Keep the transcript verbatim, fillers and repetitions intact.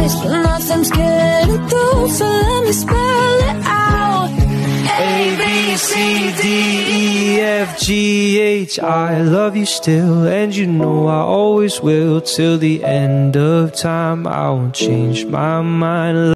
place, but nothing's getting through, so let me spell it out. A, B, C, D, E, F, G, H. I love you still, and you know I always will. Till the end of time, I won't change my mind.